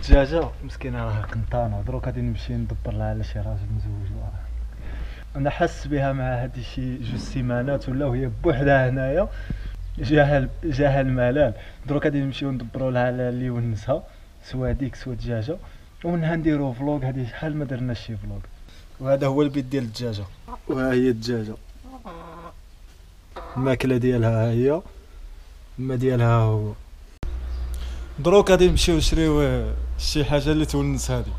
الدجاجه مسكينه راه قنطانه، دروك غادي نمشي ندبر لها على شي راجل مزوج لها. انا حس بها مع هادي شي 2 سيمانات ولا وهي بوحدها هنايا، جاها الملال. دروك غادي نمشيو ندبروا لها على اللي يونسها، سوا ديك سوا دجاجه، ومنها نديرو فلوق. هادي شحال ما درناش شي فلوق. وهذا هو البيت ديال الدجاجه، وها هي الدجاجه، الماكله ديالها ها هي، الما ديالها هو. دروك غادي نمشيو نشريو شي حاجه اللي تونس هادي.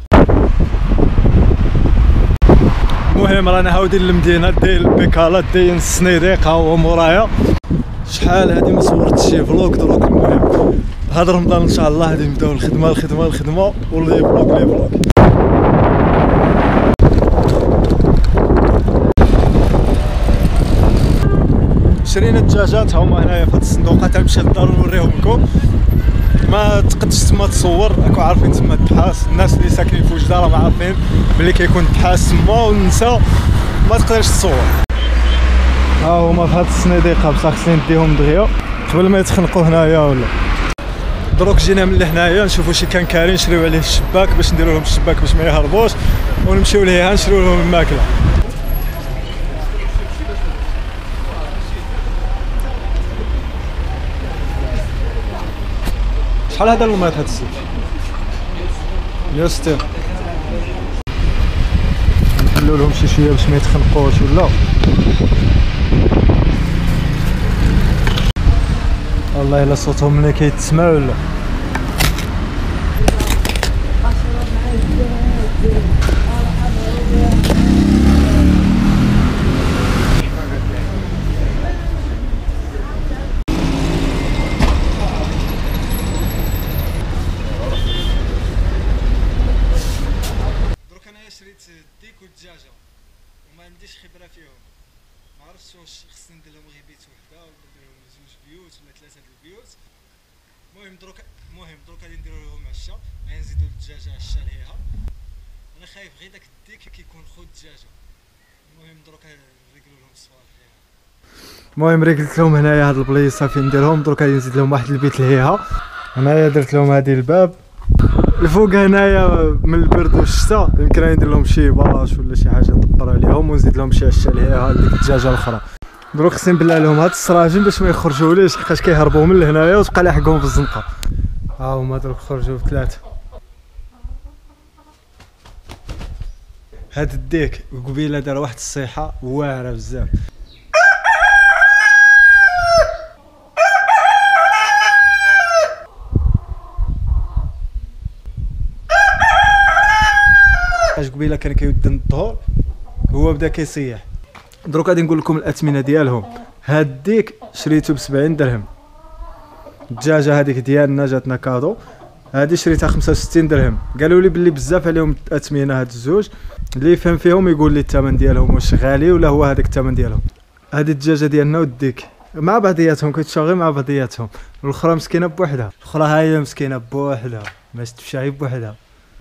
المهم رانا هاودين للمدينه، داير البيكالات، داين السنيديق ها هو مورايا. شحال هادي ما صورتش شي فلوق. دروك المهم هذا رمضان ان شاء الله غادي نبداو الخدمه ولي فلوق. شرينا الدجاجات هما هنايا في هاد الصندوقات. غنمشي للدار ونوريهم لكم. ما تقدش تما تصور، راكم عارفين تما الدحاس، الناس اللي ساكنين في وجده راهم عارفين ملي كيكون الدحاس تما والنساء ما تقدرش تصور. ها هما في هاد الصنيديقه بصح خصني نديهم دغيا قبل ما يتخنقوا هنايا ولا. دروك جينا من لهنايا نشوفوا شي كان كاري نشريو عليه الشباك باش نديرو لهم الشباك باش ما يهربوش، ونمشيو ليها نشريو لهم الماكله. شحال هذا الماط هاد السيف؟ 160. نحلو لهم شي شويه باش ما يتخنقوش ولا. والله الا صوتهم ملي كيتسمع ولا. شريت الديك والدجاجه وما عنديش خبره فيهم، ما عرفتش واش خصني ندير لهم غير بيت وحده ولا ندير لهم 2 بيوت ولا 3 د البيوت. المهم دروك غادي نديرو لهم عشا، غادي نزيدو الدجاجه عشا ليها. انا خايف غير داك الديك كيكون خو الدجاجه. المهم دروك نريقلو لهم الصوالح ليها. المهم ريقلت لهم هنايا هاد البليصه فين نديرهم. دروك غادي نزيد لهم واحد البيت ليها. هنايا درت لهم هادي الباب الفوق هنايا من البرد والشتاء، يمكن ندير لهم شي بالاش ولا شي حاجه ندبر عليهم ونزيد لهم شي عشا ليها ديك الدجاجه الاخرى. دروك خصني نبلع لهم هاد السراجم باش ما يخرجوليش، حيت كيهربوا من لهنايا وتبقى لي حقهم في الزنقه. ها هما دروك خرجوا بثلاثه. هاد الديك قبيله دار واحد الصيحه واعره بزاف. قبيله كان كيودن الظهور هو بدا كيصيح. دروك غادي نقول لكم الاثمنه ديالهم. هاد الديك شريته ب70 درهم. الدجاجه هذيك ديالنا جاتنا كادو، هادي شريتها 65 درهم. قالوا لي باللي بزاف عليهم الاثمنه هاد الزوج، اللي يفهم فيهم يقول لي الثمن ديالهم واش غالي ولا هو هذاك الثمن ديالهم. هادي الدجاجه ديالنا والديك مع بعضياتهم كيتشاغي مع بعضياتهم، والاخرى مسكينه بوحدها. الاخرى ها هي مسكينه بوحدها ما تمشي بوحدها.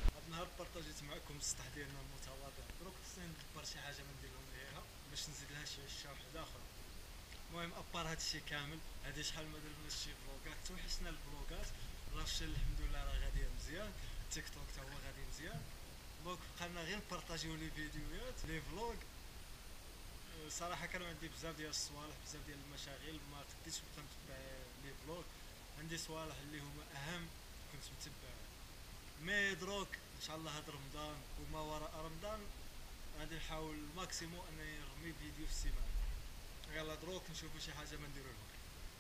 المهم ابار هادشي كامل، هادي شحال ما درناش شي فلوغات، توحشنا الفلوغات. راه الحمد لله راه غادي مزيان، تيك توك تا هو غادي مزيان. دونك بقالنا غير نبارطاجيو لي فيديوهات لي فلوغ. صراحه كانوا عندي بزاف ديال الصوالح، بزاف ديال المشاغل، ما قديتش نبقى نتبع لي فلوغ. عندي صوالح اللي هما اهم كنت متبع. مي دروك ان شاء الله هاد رمضان وما وراء رمضان غادي نحاول الماكسيموم انني نرمي فيديو في السيمانه. يلا دروك نشوفوا شي حاجه ما نديرو لهم.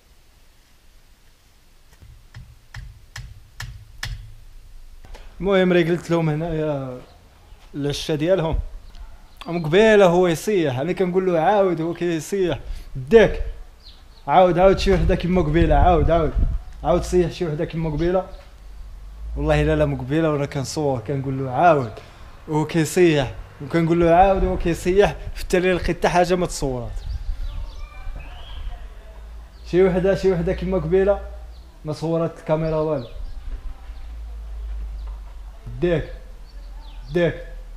المهم ريقلت لهم هنايا العشا ديالهم. ام قبيله هو يصيح، انا كنقول له عاود، هو كيصيح داك عاود شي وحده كيما قبيله، عاود صيح شي وحده كيما قبيله. والله الا لا مقبيله وانا كنصور كنقول له عاود وهو كيصيح، وكنقول له عاود وهو كيصيح. في التالي لقيت حتى حاجه ما تصورات. شي وحده كيما قبيله ما صورت الكاميرا والو. ديك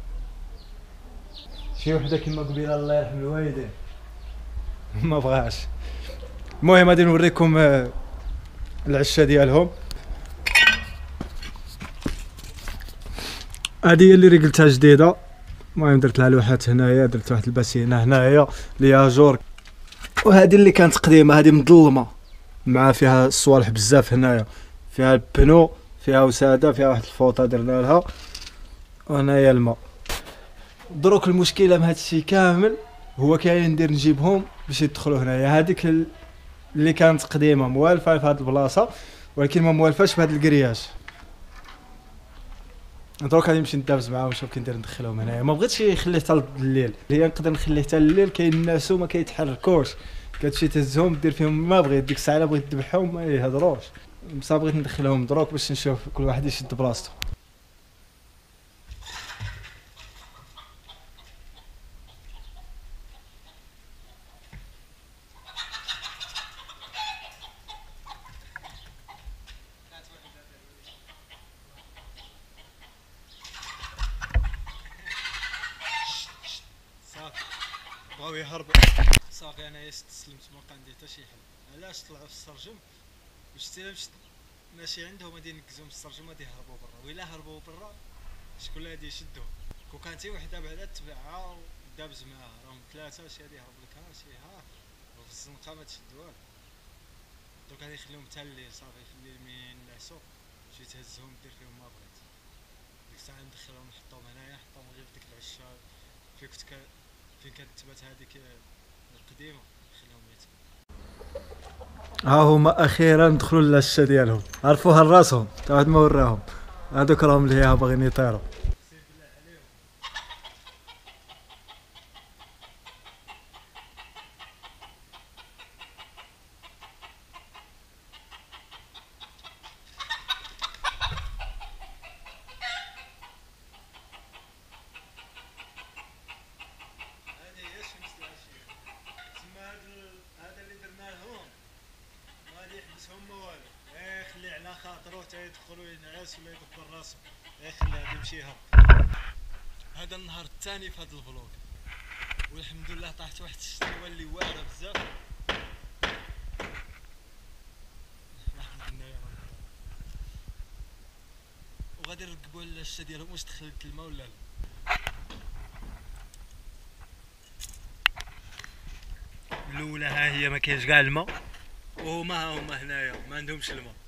شي وحده كيما قبيله الله يرحم الوالدين ما بغاش. المهم غادي نوريكم العشا ديالهم. هذه هي اللي ريقلتها جديده. المهم درت لها لوحات هنايا، درت واحد الباسينه هنايا ليها جور. وهذه اللي كانت قديمه، هذه مظلمه مع فيها الصوالح بزاف هنايا، فيها البنو، فيها وساده، فيها واحد الفوطه درنا لها، وهنايا الماء. دروك المشكله من هذا الشيء كامل هو كاين ندير نجيبهم باش يدخلوا هنايا. هذيك اللي كانت قديمه موالفه في هذه البلاصه، ولكن ما موالفاش بهذا الكرياج. دروك غادي نمشي ندابز معاهم نشوف كي ندير ندخلهم هنايا. ما بغيتش نخليه حتى الليل، هي نقدر نخليه حتى الليل كاين الناس وما كيتحركوش، كتمشي تهزهم دير فيهم ما بغيت. ديك الساعه الا بغيت تذبحهم ما يهضروش. بصح بغيت ندخلهم دروك باش نشوف كل واحد يشد بلاصتو. صافي بغاو يهربوا. صافي انايا استسلمت، ما بقى عندي حتى شي حل. علاش طلعوا في السرجم باش حتى مشيت ماشي عندهم غادي ينكزوا من السرجم غادي يهربوا برا. وإلا هربوا برا شكون اللي غادي يشدهم؟ كون كانت وحده بعدا تبعها ودابز معاها، راهم ثلاثه شي غادي يهرب لك ها شي ها، وفي الزنقه ما تشد والو. دوك غادي يخليهم حتى الليل. صافي في الليل من نعسو تجي تهزهم دير فيهم ما بغيت. ديك الساعه ندخلهم نحطهم هنايا، نحطهم غير في ديك العشه فين كانت تبات هذيك القديمه، نخليهم يتبعوا. ها هما اخيرا دخلوا للعشه ديالهم، عرفوها لراسهم تا واحد ما وراهم. هذوك راهم لهيها باغيين يطيروا. هذه هي شمس العشيه. تما هذا اللي درنا لهم ما غادي يحبسهم ما والو، خليه على خاطرو تا يدخلوا ينعس ولا يدبر راسو، خليه غادي يمشي يهرب. هذا النهار الثاني في هذا الفلوق، والحمد لله طاحت واحد الشتيوه اللي واعره بزاف. وغادي نركبوا العشه ديالهم واش دخلت الماء ولا لا. الاولى ها هي ما كاينش كاع الماء، وهما ها هما هنايا ما عندهمش الماء.